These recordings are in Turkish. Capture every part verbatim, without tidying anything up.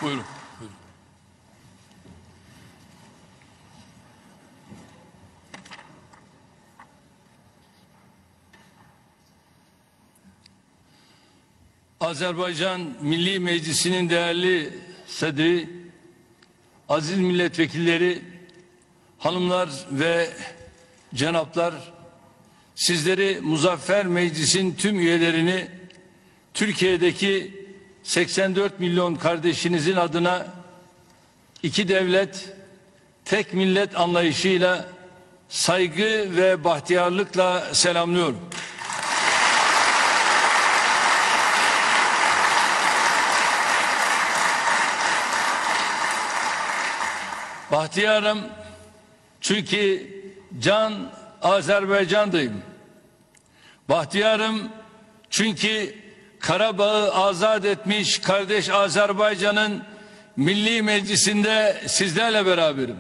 Buyurun. Buyurun. Azerbaycan Milli Meclisi'nin değerli sadri, aziz milletvekilleri, hanımlar ve cenaplar, sizleri Muzaffer Meclis'in tüm üyelerini Türkiye'deki seksen dört milyon kardeşinizin adına iki devlet, tek millet anlayışıyla saygı ve bahtiyarlıkla selamlıyorum. Bahtiyarım çünkü can Azerbaycan'dayım. Bahtiyarım çünkü Karabağ'ı azat etmiş kardeş Azerbaycan'ın Milli Meclisi'nde sizlerle beraberim.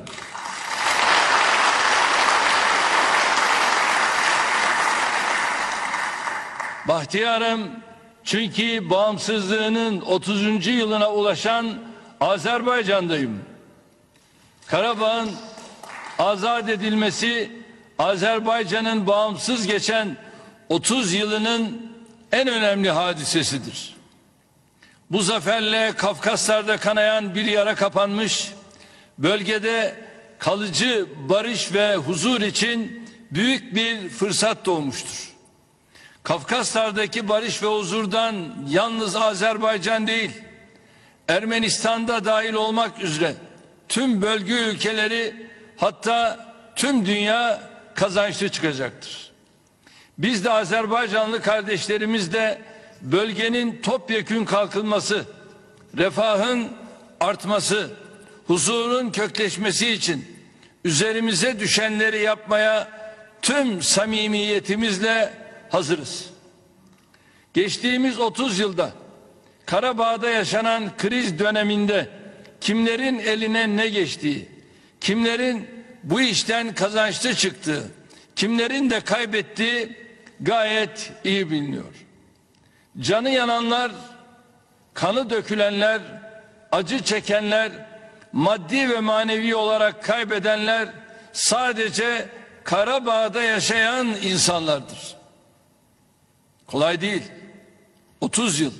Bahtiyarım çünkü bağımsızlığının otuzuncu yılına ulaşan Azerbaycan'dayım. Karabağ'ın azat edilmesi Azerbaycan'ın bağımsız geçen otuz yılının en önemli hadisesidir. Bu zaferle Kafkaslar'da kanayan bir yara kapanmış, bölgede kalıcı barış ve huzur için büyük bir fırsat doğmuştur. Kafkaslar'daki barış ve huzurdan yalnız Azerbaycan değil, Ermenistan'da dahil olmak üzere tüm bölge ülkeleri, hatta tüm dünya kazançlı çıkacaktır. Biz de Azerbaycanlı kardeşlerimizle bölgenin topyekün kalkınması, refahın artması, huzurun kökleşmesi için üzerimize düşenleri yapmaya tüm samimiyetimizle hazırız. Geçtiğimiz otuz yılda Karabağ'da yaşanan kriz döneminde kimlerin eline ne geçtiği, kimlerin bu işten kazançlı çıktığı, kimlerin de kaybettiği gayet iyi biliniyor. Canı yananlar, kanı dökülenler, acı çekenler, maddi ve manevi olarak kaybedenler sadece Karabağ'da yaşayan insanlardır. Kolay değil. otuz yıl.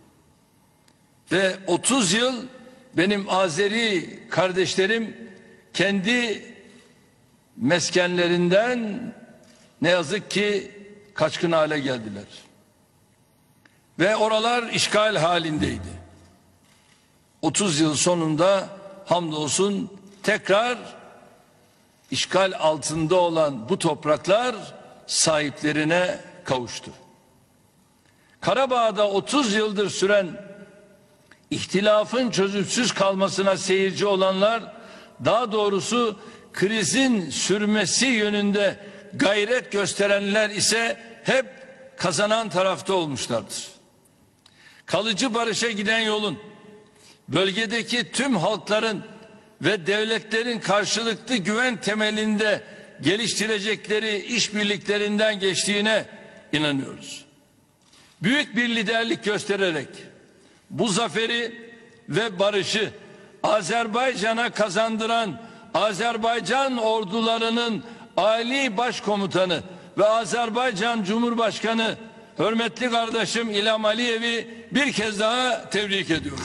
Ve otuz yıl benim Azeri kardeşlerim kendi meskenlerinden ne yazık ki kaçkın hale geldiler. Ve oralar işgal halindeydi. otuz yıl sonunda hamdolsun tekrar işgal altında olan bu topraklar sahiplerine kavuştu. Karabağ'da otuz yıldır süren ihtilafın çözümsüz kalmasına seyirci olanlar, daha doğrusu krizin sürmesi yönünde gayret gösterenler ise hep kazanan tarafta olmuşlardır. Kalıcı barışa giden yolun bölgedeki tüm halkların ve devletlerin karşılıklı güven temelinde geliştirecekleri işbirliklerinden geçtiğine inanıyoruz. Büyük bir liderlik göstererek bu zaferi ve barışı Azerbaycan'a kazandıran Azerbaycan ordularının Ali Başkomutanı ve Azerbaycan Cumhurbaşkanı hürmetli kardeşim İlham Aliyev'i bir kez daha tebrik ediyorum.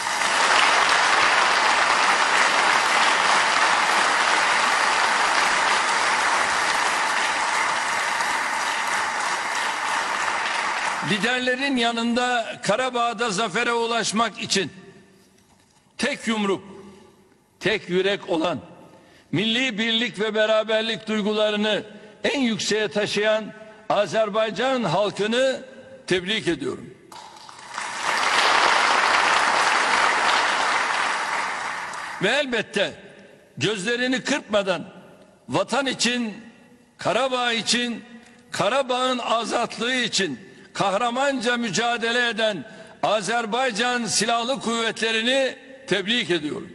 Liderlerin yanında Karabağ'da zafere ulaşmak için tek yumruk, tek yürek olan, milli birlik ve beraberlik duygularını en yükseğe taşıyan Azerbaycan halkını tebrik ediyorum. Ve elbette gözlerini kırpmadan vatan için, Karabağ için, Karabağ'ın azatlığı için kahramanca mücadele eden Azerbaycan Silahlı Kuvvetleri'ni tebrik ediyorum.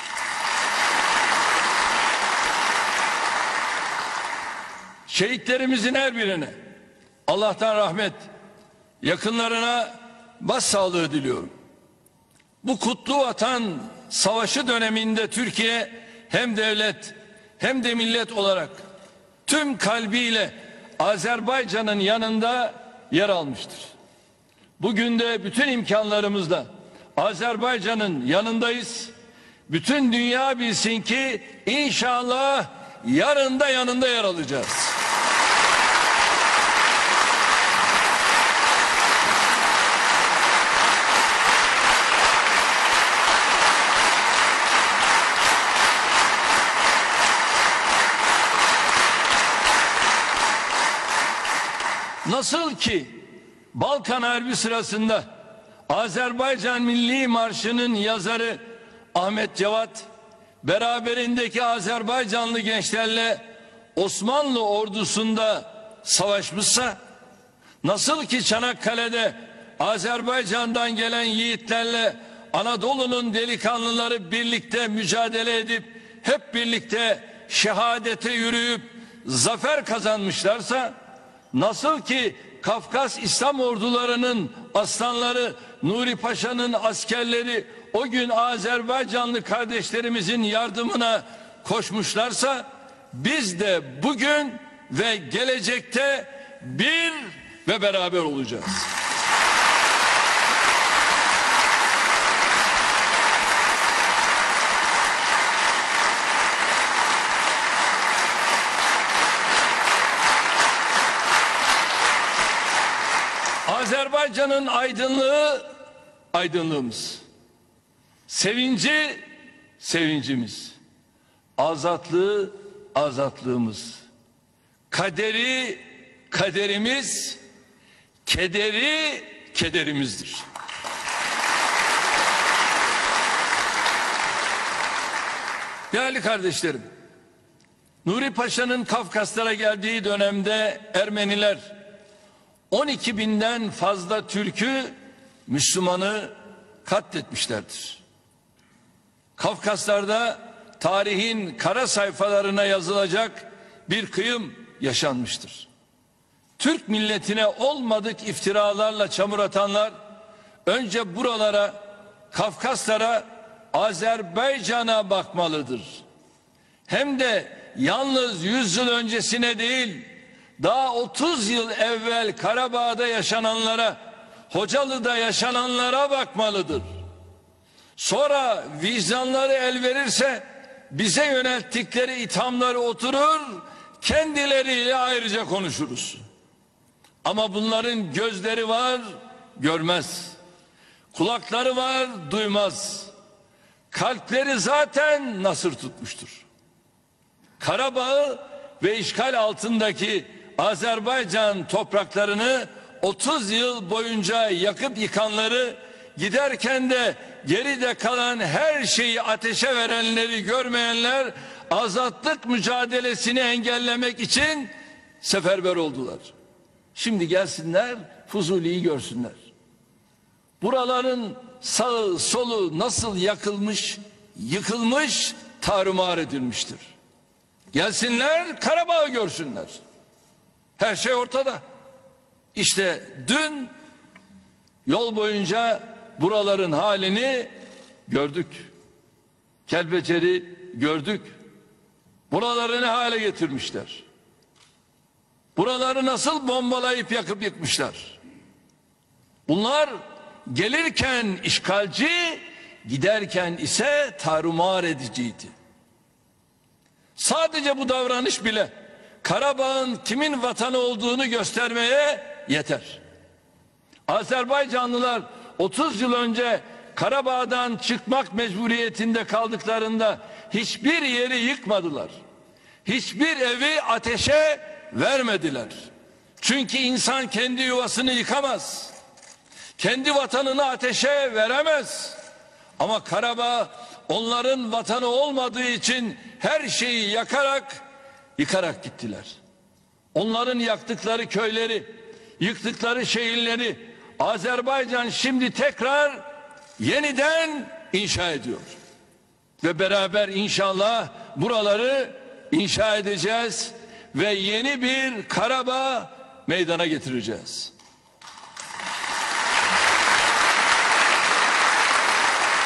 Şehitlerimizin her birine Allah'tan rahmet, yakınlarına başsağlığı diliyorum. Bu kutlu vatan savaşı döneminde Türkiye hem devlet hem de millet olarak tüm kalbiyle Azerbaycan'ın yanında yer almıştır. Bugün de bütün imkanlarımızla Azerbaycan'ın yanındayız. Bütün dünya bilsin ki inşallah yarın da yanında yer alacağız. Nasıl ki Balkan Harbi sırasında Azerbaycan Milli Marşı'nın yazarı Ahmet Cevat beraberindeki Azerbaycanlı gençlerle Osmanlı ordusunda savaşmışsa, nasıl ki Çanakkale'de Azerbaycan'dan gelen yiğitlerle Anadolu'nun delikanlıları birlikte mücadele edip hep birlikte şehadete yürüyüp zafer kazanmışlarsa, nasıl ki Kafkas İslam ordularının aslanları Nuri Paşa'nın askerleri o gün Azerbaycanlı kardeşlerimizin yardımına koşmuşlarsa, biz de bugün ve gelecekte bir ve beraber olacağız. Azerbaycan'ın aydınlığı aydınlığımız, sevinci sevincimiz, azatlığı azatlığımız, kaderi kaderimiz, kederi kederimizdir. Değerli kardeşlerim, Nuri Paşa'nın Kafkaslara geldiği dönemde Ermeniler on iki binden fazla Türk'ü, Müslüman'ı katletmişlerdir. Kafkaslar'da tarihin kara sayfalarına yazılacak bir kıyım yaşanmıştır. Türk milletine olmadık iftiralarla çamur atanlar önce buralara, Kafkaslara, Azerbaycan'a bakmalıdır. Hem de yalnız yüz yıl öncesine değil, daha otuz yıl evvel Karabağ'da yaşananlara, Hocalı'da yaşananlara bakmalıdır. Sonra vicdanları el verirse bize yönelttikleri ithamları oturur, kendileriyle ayrıca konuşuruz. Ama bunların gözleri var, görmez. Kulakları var, duymaz. Kalpleri zaten nasır tutmuştur. Karabağ'ı ve işgal altındaki Azerbaycan topraklarını otuz yıl boyunca yakıp yıkanları, giderken de geride kalan her şeyi ateşe verenleri görmeyenler azatlık mücadelesini engellemek için seferber oldular. Şimdi gelsinler, Fuzuli'yi görsünler. Buraların sağı solu nasıl yakılmış, yıkılmış, tarumar edilmiştir. Gelsinler, Karabağ'ı görsünler. Her şey ortada. İşte dün yol boyunca buraların halini gördük. Kelbecer'i gördük. Buraları ne hale getirmişler? Buraları nasıl bombalayıp yakıp yıkmışlar? Bunlar gelirken işgalci, giderken ise tarumar ediciydi. Sadece bu davranış bile Karabağ'ın kimin vatanı olduğunu göstermeye yeter. Azerbaycanlılar otuz yıl önce Karabağ'dan çıkmak mecburiyetinde kaldıklarında hiçbir yeri yıkmadılar. Hiçbir evi ateşe vermediler. Çünkü insan kendi yuvasını yıkamaz. Kendi vatanını ateşe veremez. Ama Karabağ onların vatanı olmadığı için her şeyi yakarak, yıkarak gittiler. Onların yaktıkları köyleri, yıktıkları şehirleri Azerbaycan şimdi tekrar yeniden inşa ediyor. Ve beraber inşallah buraları inşa edeceğiz ve yeni bir Karabağ meydana getireceğiz.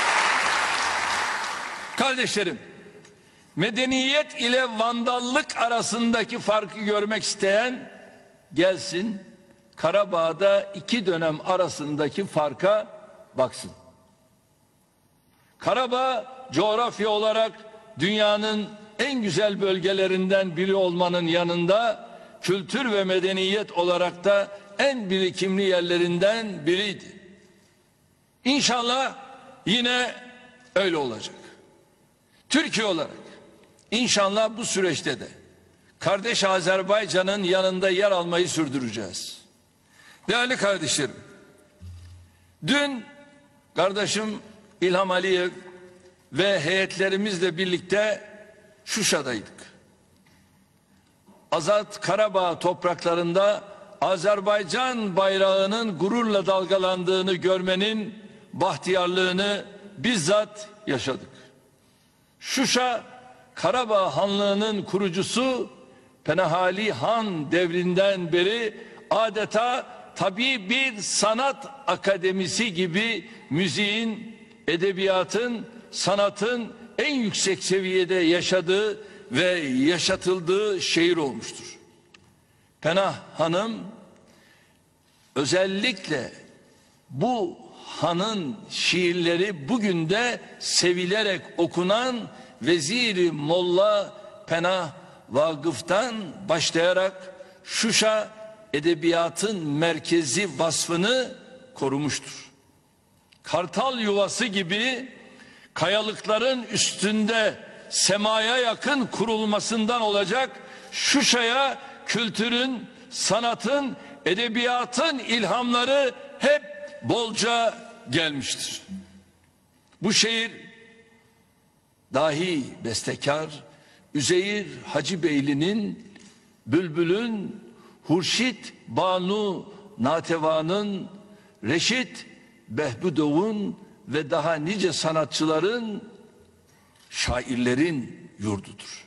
Kardeşlerim, medeniyet ile vandallık arasındaki farkı görmek isteyen gelsin Karabağ'da iki dönem arasındaki farka baksın. Karabağ coğrafya olarak dünyanın en güzel bölgelerinden biri olmanın yanında kültür ve medeniyet olarak da en birikimli yerlerinden biriydi. İnşallah yine öyle olacak. Türkiye olarak inşallah bu süreçte de kardeş Azerbaycan'ın yanında yer almayı sürdüreceğiz. Değerli kardeşlerim, dün kardeşim İlham Aliyev ve heyetlerimizle birlikte Şuşa'daydık. Azat Karabağ topraklarında Azerbaycan bayrağının gururla dalgalandığını görmenin bahtiyarlığını bizzat yaşadık. Şuşa, Karabağ Hanlığı'nın kurucusu Penahali Han devrinden beri adeta tabii bir sanat akademisi gibi müziğin, edebiyatın, sanatın en yüksek seviyede yaşadığı ve yaşatıldığı şehir olmuştur. Penah Hanım özellikle bu hanın şiirleri bugün de sevilerek okunan Veziri Molla Penah Vakıf'tan başlayarak Şuşa edebiyatın merkezi vasfını korumuştur. Kartal yuvası gibi kayalıkların üstünde semaya yakın kurulmasından olacak Şuşa'ya kültürün, sanatın, edebiyatın ilhamları hep bolca gelmiştir. Bu şehir dahi bestekar Üzeyir Hacıbeyli'nin, Bülbül'ün, Hurşit Banu Nateva'nın, Reşit Behbudov'un ve daha nice sanatçıların, şairlerin yurdudur.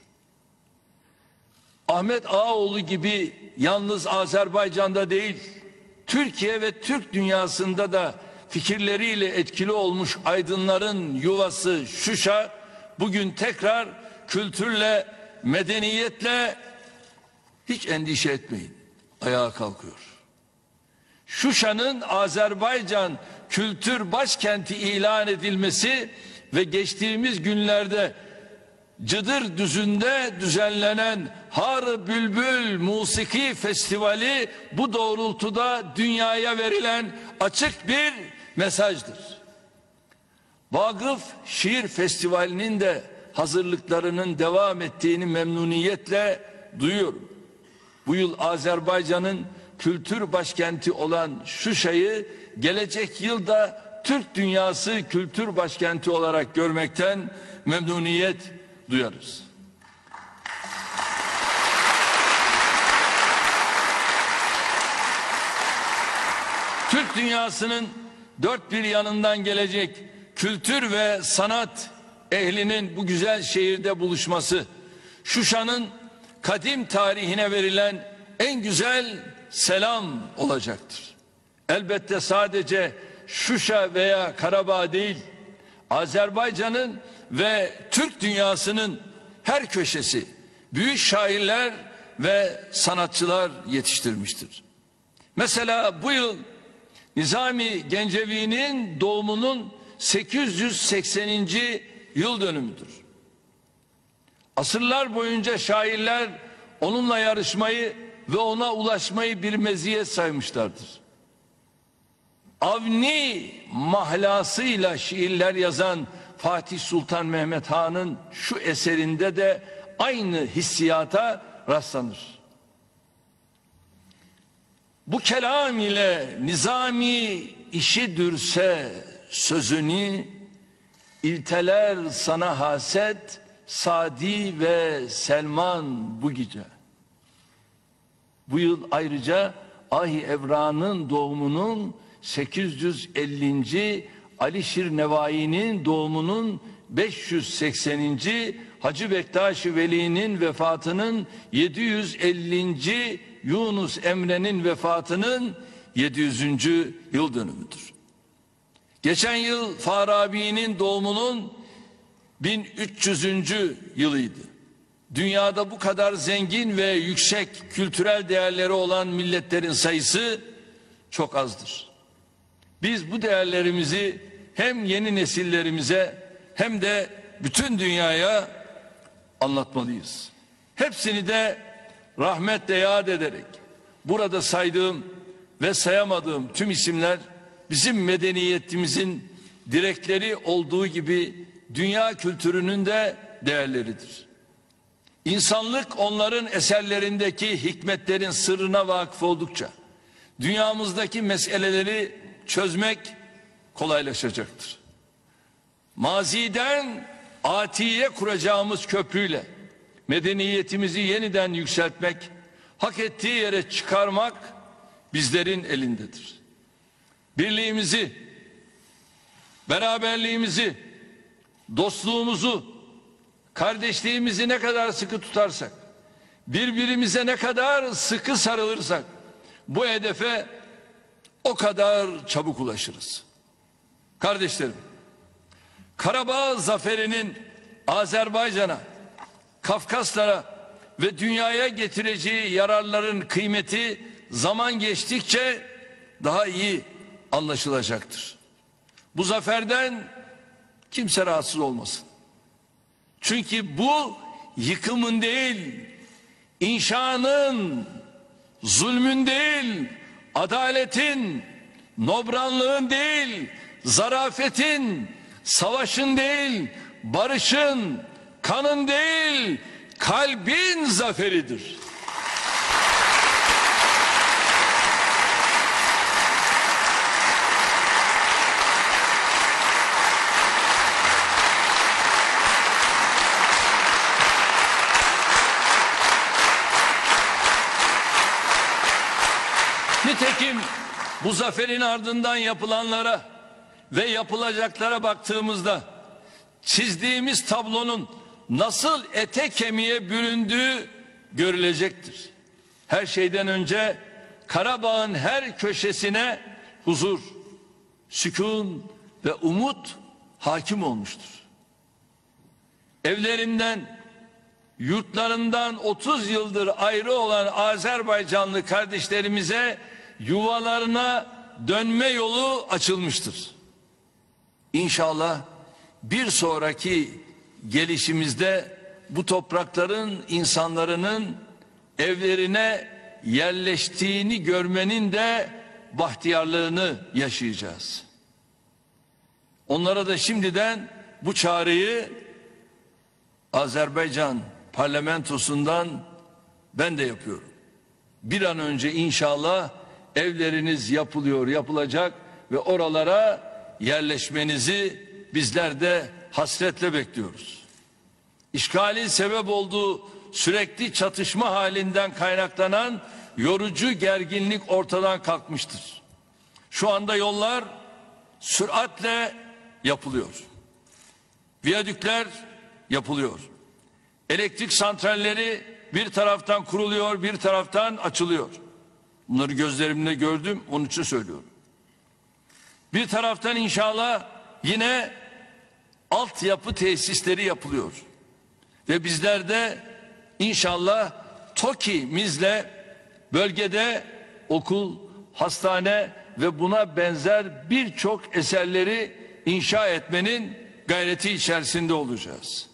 Ahmet Ağaoğlu gibi yalnız Azerbaycan'da değil, Türkiye ve Türk dünyasında da fikirleriyle etkili olmuş aydınların yuvası Şuşa, bugün tekrar kültürle, medeniyetle, hiç endişe etmeyin, ayağa kalkıyor. Şuşa'nın Azerbaycan kültür başkenti ilan edilmesi ve geçtiğimiz günlerde Cıdır Düzü'nde düzenlenen Har Bülbül Musiki Festivali bu doğrultuda dünyaya verilen açık bir mesajdır. Vakıf Şiir Festivali'nin de hazırlıklarının devam ettiğini memnuniyetle duyuyorum. Bu yıl Azerbaycan'ın kültür başkenti olan Şuşa'yı gelecek yılda Türk dünyası kültür başkenti olarak görmekten memnuniyet duyarız. Türk dünyasının dört bir yanından gelecek kültür ve sanat ehlinin bu güzel şehirde buluşması, Şuşa'nın kadim tarihine verilen en güzel selam olacaktır. Elbette sadece Şuşa veya Karabağ değil, Azerbaycan'ın ve Türk dünyasının her köşesi büyük şairler ve sanatçılar yetiştirmiştir. Mesela bu yıl Nizami Gencevi'nin doğumunun sekiz yüz sekseninci yıl dönümüdür. Asırlar boyunca şairler onunla yarışmayı ve ona ulaşmayı bir meziyet saymışlardır. Avni mahlasıyla şiirler yazan Fatih Sultan Mehmet Han'ın şu eserinde de aynı hissiyata rastlanır. Bu kelam ile Nizami işi dürse sözünü, ilteler sana haset, Sadi ve Selman bu gece. Bu yıl ayrıca Ahi Evra'nın doğumunun sekiz yüz ellinci Alişir Nevai'nin doğumunun beş yüz sekseninci Hacı Bektaş-ı Veli'nin vefatının yedi yüz ellinci Yunus Emre'nin vefatının yedi yüzüncü yıl dönümüdür. Geçen yıl Farabi'nin doğumunun bin üç yüzüncü yılıydı. Dünyada bu kadar zengin ve yüksek kültürel değerleri olan milletlerin sayısı çok azdır. Biz bu değerlerimizi hem yeni nesillerimize hem de bütün dünyaya anlatmalıyız. Hepsini de rahmetle yad ederek burada saydığım ve sayamadığım tüm isimler bizim medeniyetimizin direkleri olduğu gibi dünya kültürünün de değerleridir. İnsanlık onların eserlerindeki hikmetlerin sırrına vakıf oldukça dünyamızdaki meseleleri çözmek kolaylaşacaktır. Maziden atiye kuracağımız köprüyle medeniyetimizi yeniden yükseltmek, hak ettiği yere çıkarmak bizlerin elindedir. Birliğimizi, beraberliğimizi, dostluğumuzu, kardeşliğimizi ne kadar sıkı tutarsak, birbirimize ne kadar sıkı sarılırsak bu hedefe o kadar çabuk ulaşırız. Kardeşlerim, Karabağ zaferinin Azerbaycan'a, Kafkaslara ve dünyaya getireceği yararların kıymeti zaman geçtikçe daha iyi anlaşılacaktır. Bu zaferden kimse rahatsız olmasın. Çünkü bu yıkımın değil, inşanın, zulmün değil, adaletin, nobranlığın değil, zarafetin, savaşın değil, barışın, kanın değil, kalbin zaferidir. Nitekim bu zaferin ardından yapılanlara ve yapılacaklara baktığımızda çizdiğimiz tablonun nasıl ete kemiğe büründüğü görülecektir. Her şeyden önce Karabağ'ın her köşesine huzur, sükun ve umut hakim olmuştur. Evlerinden, yurtlarından otuz yıldır ayrı olan Azerbaycanlı kardeşlerimize yuvalarına dönme yolu açılmıştır. İnşallah bir sonraki gelişimizde bu toprakların insanların evlerine yerleştiğini görmenin de bahtiyarlığını yaşayacağız. Onlara da şimdiden bu çağrıyı Azerbaycan parlamentosundan ben de yapıyorum. Bir an önce inşallah evleriniz yapılıyor, yapılacak ve oralara yerleşmenizi bizler de hasretle bekliyoruz. İşgalin sebep olduğu sürekli çatışma halinden kaynaklanan yorucu gerginlik ortadan kalkmıştır. Şu anda yollar süratle yapılıyor. Viyadükler yapılıyor. Elektrik santralleri bir taraftan kuruluyor, bir taraftan açılıyor. Bunları gözlerimle gördüm, onun için söylüyorum. Bir taraftan inşallah yine altyapı tesisleri yapılıyor. Ve bizler de inşallah TOKİ'mizle bölgede okul, hastane ve buna benzer birçok eserleri inşa etmenin gayreti içerisinde olacağız.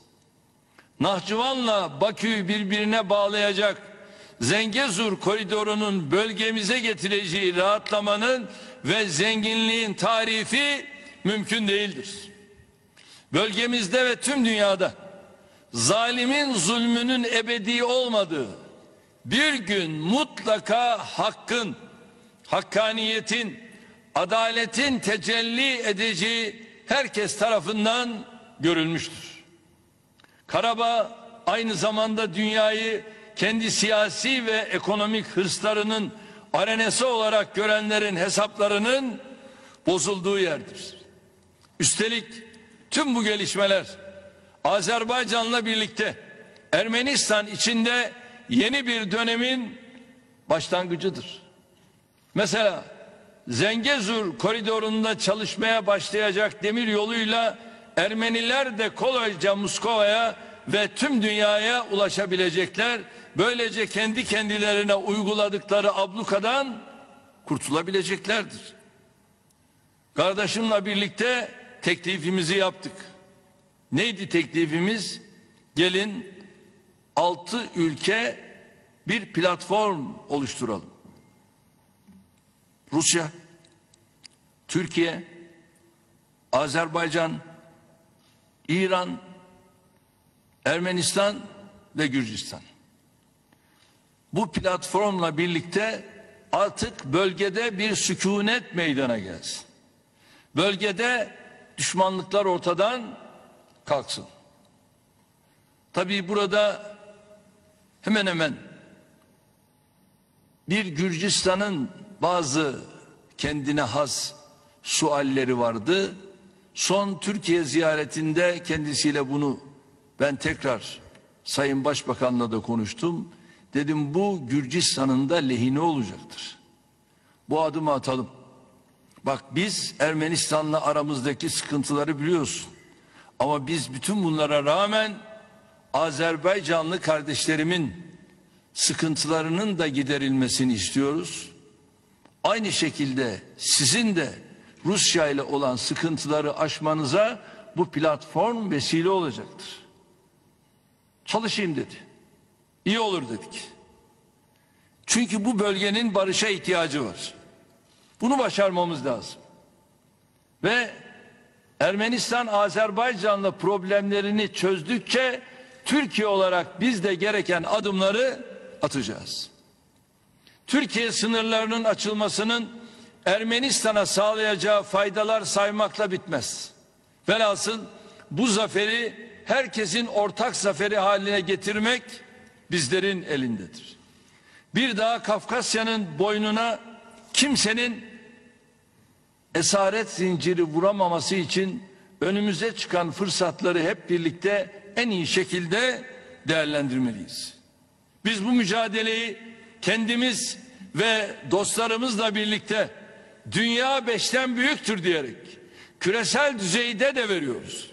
Nahçıvan'la Bakü'yü birbirine bağlayacak Zengezur koridorunun bölgemize getireceği rahatlamanın ve zenginliğin tarifi mümkün değildir. Bölgemizde ve tüm dünyada zalimin zulmünün ebedi olmadığı, bir gün mutlaka hakkın, hakkaniyetin, adaletin tecelli edeceği herkes tarafından görülmüştür. Karabağ aynı zamanda dünyayı kendi siyasi ve ekonomik hırslarının arenası olarak görenlerin hesaplarının bozulduğu yerdir. Üstelik tüm bu gelişmeler Azerbaycan'la birlikte Ermenistan içinde yeni bir dönemin başlangıcıdır. Mesela Zengezur koridorunda çalışmaya başlayacak demir yoluyla Ermeniler de kolayca Moskova'ya ve tüm dünyaya ulaşabilecekler. Böylece kendi kendilerine uyguladıkları ablukadan kurtulabileceklerdir. Kardeşimle birlikte teklifimizi yaptık. Neydi teklifimiz? Gelin altı ülke bir platform oluşturalım. Rusya, Türkiye, Azerbaycan, İran, Ermenistan ve Gürcistan. Bu platformla birlikte artık bölgede bir sükunet meydana gelsin. Bölgede düşmanlıklar ortadan kalksın. Tabii burada hemen hemen bir Gürcistan'ın bazı kendine has sualleri vardı. Son Türkiye ziyaretinde kendisiyle bunu ben tekrar Sayın Başbakan'la da konuştum. Dedim bu Gürcistan'ın da lehine olacaktır. Bu adımı atalım. Bak biz Ermenistan'la aramızdaki sıkıntıları biliyorsun. Ama biz bütün bunlara rağmen Azerbaycanlı kardeşlerimin sıkıntılarının da giderilmesini istiyoruz. Aynı şekilde sizin de Rusya ile olan sıkıntıları aşmanıza bu platform vesile olacaktır. Çalışayım dedi. İyi olur dedik. Çünkü bu bölgenin barışa ihtiyacı var. Bunu başarmamız lazım. Ve Ermenistan Azerbaycan'la problemlerini çözdükçe Türkiye olarak biz de gereken adımları atacağız. Türkiye sınırlarının açılmasının Ermenistan'a sağlayacağı faydalar saymakla bitmez. Velhasıl bu zaferi herkesin ortak zaferi haline getirmek bizlerin elindedir. Bir daha Kafkasya'nın boynuna kimsenin esaret zinciri vuramaması için önümüze çıkan fırsatları hep birlikte en iyi şekilde değerlendirmeliyiz. Biz bu mücadeleyi kendimiz ve dostlarımızla birlikte dünya beşten büyüktür diyerek küresel düzeyde de veriyoruz.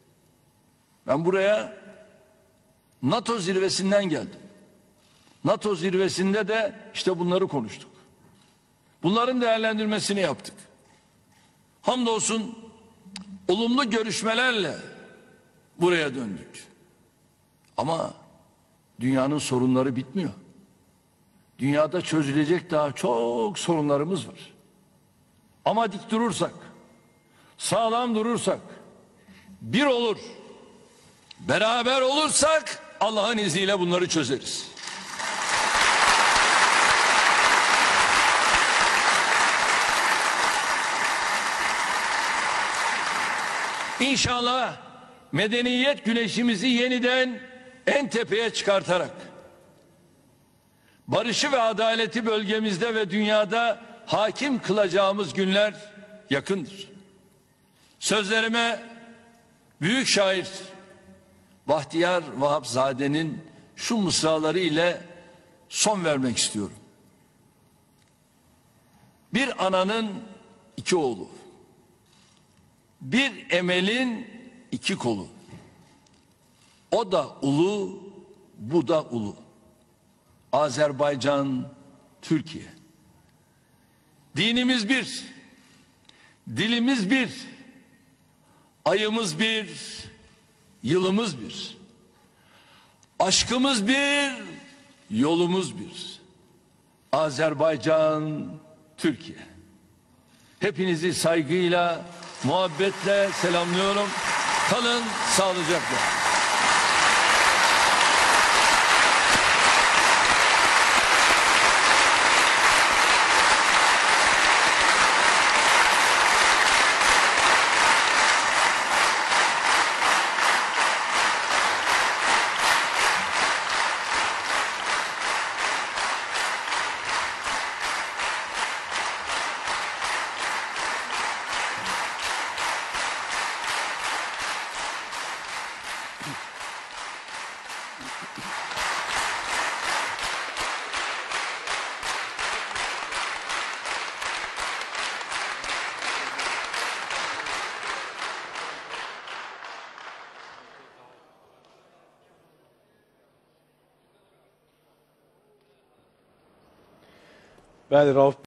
Ben buraya NATO zirvesinden geldim. NATO zirvesinde de işte bunları konuştuk. Bunların değerlendirmesini yaptık. Hamdolsun olumlu görüşmelerle buraya döndük. Ama dünyanın sorunları bitmiyor. Dünyada çözülecek daha çok sorunlarımız var. Ama dik durursak, sağlam durursak, bir olur, beraber olursak Allah'ın izniyle bunları çözeriz. İnşallah medeniyet güneşimizi yeniden en tepeye çıkartarak barışı ve adaleti bölgemizde ve dünyada hakim kılacağımız günler yakındır. Sözlerime büyük şair Bahtiyar Vahapzade'nin şu mısraları ile son vermek istiyorum. Bir ananın iki oğlu, bir emelin iki kolu. O da ulu, bu da ulu. Azerbaycan, Türkiye. Dinimiz bir, dilimiz bir, ayımız bir, yılımız bir. Aşkımız bir, yolumuz bir. Azerbaycan, Türkiye. Hepinizi saygıyla, muhabbetle selamlıyorum. Kalın sağlıcakla. Ben Rauf